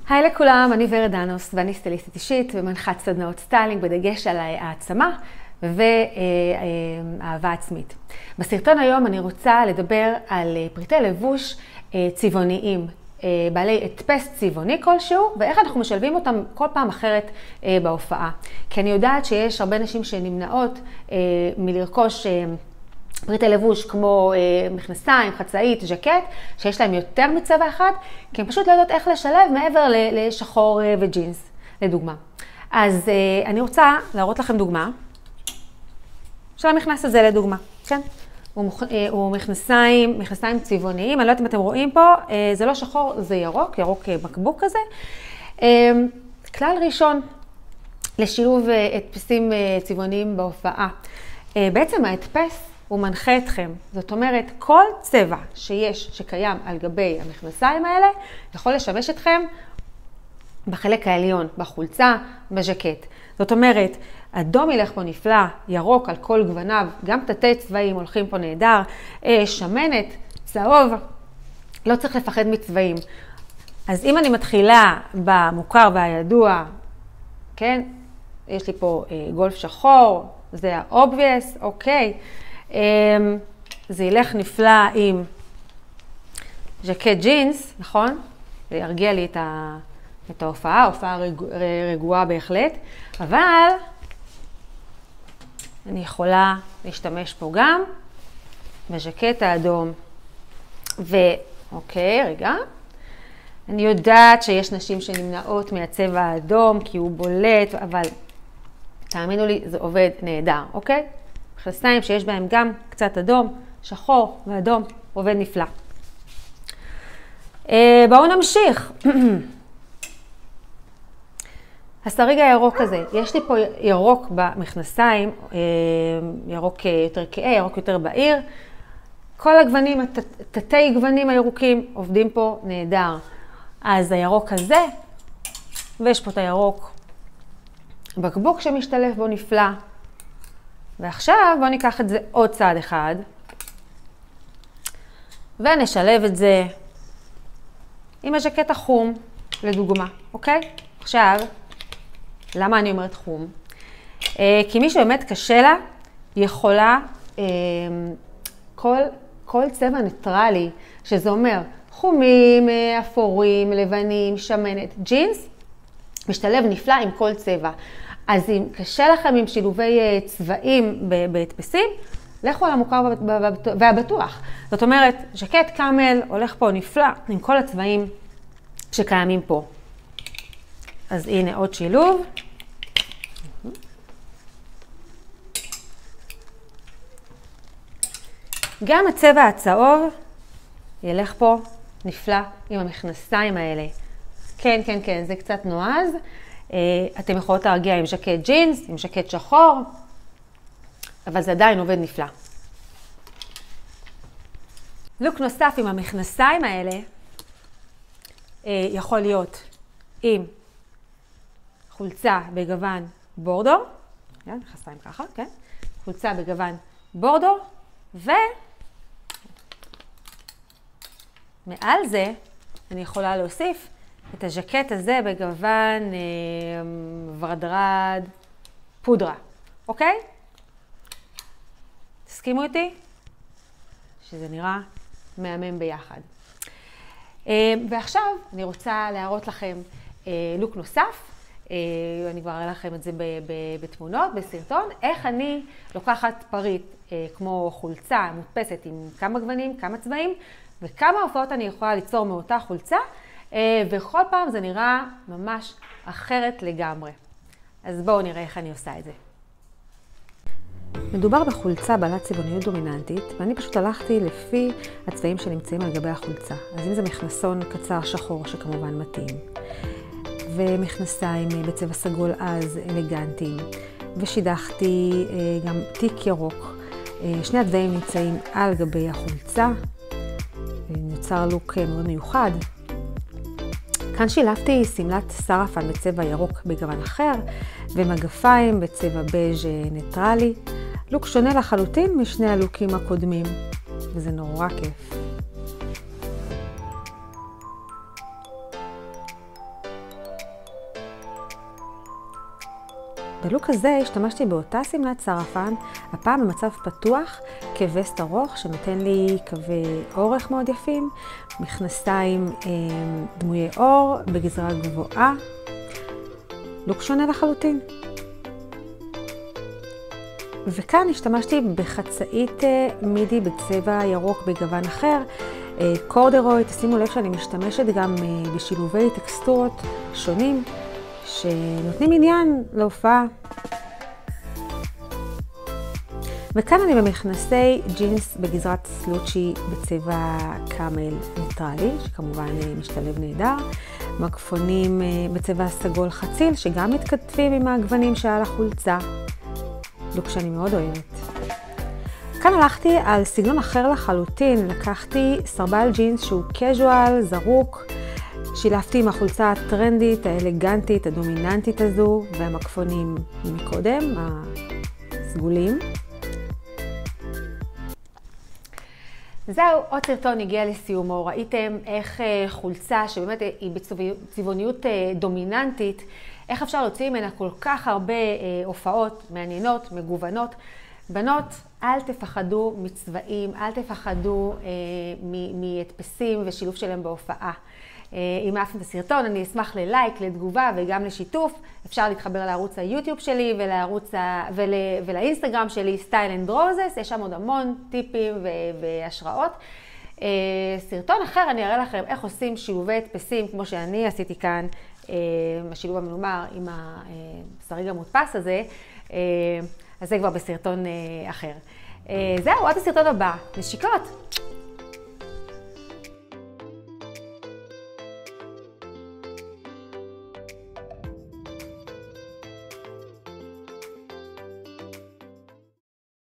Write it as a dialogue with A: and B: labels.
A: היי לכולם, אני ורד דנוס ואני סטייליסטית אישית ומנחת סדנאות סטיילינג בדגש על העצמה ואהבה עצמית. בסרטון היום אני רוצה לדבר על פריטי לבוש צבעוניים, בעלי הדפס צבעוני כלשהו, ואיך אנחנו משלבים אותם כל פעם אחרת בהופעה. כי אני יודעת שיש הרבה נשים שנמנעות מלרכוש פריטי לבוש כמו מכנסיים, חצאית, ז'קט, שיש להם יותר מצבע אחד, כי הם פשוט לא יודעות איך לשלב מעבר לשחור וג'ינס, לדוגמה. אז אני רוצה להראות לכם דוגמה של המכנס הזה לדוגמה, כן? הוא מכנסיים צבעוניים, אני לא יודעת אם אתם רואים פה, זה לא שחור, זה ירוק בקבוק כזה. כלל ראשון לשילוב הדפסים צבעוניים בהופעה. בעצם ההדפס הוא מנחה אתכם. זאת אומרת, כל צבע שקיים על גבי המכנסיים האלה, יכול לשמש אתכם בחלק העליון, בחולצה, בז'קט. זאת אומרת, אדום ילך פה נפלא, ירוק על כל גווניו, גם תתי צבעים הולכים פה נהדר, שמנת, צהוב, לא צריך לפחד מצבעים. אז אם אני מתחילה במוכר והידוע, כן, יש לי פה גולף שחור, זה ה-obvious, אוקיי. זה ילך נפלא עם ז'קט ג'ינס, נכון? זה ירגיע לי את ההופעה, הופעה רגועה בהחלט, אבל אני יכולה להשתמש פה גם בז'קט האדום. ואוקיי, רגע. אני יודעת שיש נשים שנמנעות מהצבע האדום כי הוא בולט, אבל תאמינו לי, זה עובד נהדר, אוקיי? מכנסיים שיש בהם גם קצת אדום, שחור ואדום, עובד נפלא. בואו נמשיך. הסריג הירוק הזה, יש לי פה ירוק במכנסיים, ירוק יותר כהה, ירוק יותר בהיר. כל הגוונים, תתי גוונים הירוקים עובדים פה נהדר. אז הירוק הזה, ויש פה את הירוק בקבוק שמשתלב בו נפלא. ועכשיו בואו ניקח את זה עוד צעד אחד, ונשלב את זה עם הז'קט החום, לדוגמה, אוקיי? עכשיו, למה אני אומרת חום? כי מי שבאמת קשה לה, יכולה כל צבע ניטרלי, שזה אומר חומים, אפורים, לבנים, שמנת, ג'ינס, משתלב נפלא עם כל צבע. אז אם קשה לכם עם שילובי צבעים בהדפסים, לכו על המוכר והבטוח. זאת אומרת, ז'קט קאמל הולך פה נפלא עם כל הצבעים שקיימים פה. אז הנה עוד שילוב. גם הצבע הצהוב ילך פה נפלא עם המכנסיים האלה. כן, כן, כן, זה קצת נועז. אתם יכולות להרגיע עם ז'קט ג'ינס, עם ז'קט שחור, אבל זה עדיין עובד נפלא. לוק נוסף עם המכנסיים האלה יכול להיות עם חולצה בגוון בורדו, מכנסיים ככה, כן? חולצה בגוון בורדו, ומעל זה אני יכולה להוסיף את הז'קט הזה בגוון ורדרד פודרה, אוקיי? תסכימו איתי? שזה נראה מהמם ביחד. ועכשיו אני רוצה להראות לכם לוק נוסף. אני כבר אראה לכם את זה בתמונות, בסרטון, איך אני לוקחת פריט כמו חולצה מודפסת עם כמה גוונים, כמה צבעים, וכמה הופעות אני יכולה ליצור מאותה חולצה, וכל פעם זה נראה ממש אחרת לגמרי. אז בואו נראה איך אני עושה את זה. מדובר בחולצה בעלת צבעוניות דומיננטית, ואני פשוט הלכתי לפי הצבעים שנמצאים על גבי החולצה. אז אם זה מכנסון קצר שחור שכמובן מתאים, ומכנסיים בצבע סגול אז אלגנטיים, ושידחתי גם תיק ירוק. שני הצבעים נמצאים על גבי החולצה, נוצר לוק מאוד מיוחד. כאן שילבתי סמלת סרפן בצבע ירוק בגוון אחר, ומגפיים בצבע בז' ניטרלי. לוק שונה לחלוטין משני הלוקים הקודמים, וזה נורא כיף. בלוק הזה השתמשתי באותה סמלת סרפן, הפעם במצב פתוח, כווסט ארוך שנותן לי קווי אורך מאוד יפים, מכנסיים דמויי אור בגזרה גבוהה, לוק שונה לחלוטין. וכאן השתמשתי בחצאית מידי בצבע ירוק בגוון אחר, קורדרוי. תשימו לב שאני משתמשת גם בשילובי טקסטורות שונים שנותנים עניין להופעה. וכאן אני במכנסי ג'ינס בגזרת סלוצ'י בצבע קאמל ניטרלי, שכמובן משתלב נהדר. מגפונים בצבע סגול חציל, שגם מתכתבים עם הגוונים שעל החולצה. לוק שאני מאוד אוהבת. כאן הלכתי על סגנון אחר לחלוטין, לקחתי סרבל ג'ינס שהוא קז'ואל, זרוק, שילבתי עם החולצה הטרנדית, האלגנטית, הדומיננטית הזו, והמגפונים מקודם, הסגולים. זהו, עוד סרטון הגיע לסיומו. ראיתם איך חולצה שבאמת היא בצבעוניות דומיננטית, איך אפשר להוציא ממנה כל כך הרבה הופעות מעניינות, מגוונות. בנות, אל תפחדו מצבעים, אל תפחדו מהדפסים ושילוב שלהם בהופעה. אם אהבתם את הסרטון, אני אשמח ללייק, לתגובה וגם לשיתוף. אפשר להתחבר לערוץ היוטיוב שלי ולאינסטגרם שלי, Style and Roses. יש שם עוד המון טיפים והשראות. סרטון אחר אני אראה לכם איך עושים שילובי הדפסים, כמו שאני עשיתי כאן, השילוב המנומר עם השריג המודפס הזה. אז זה כבר בסרטון אחר. זהו, עד הסרטון הבא. נשיקות!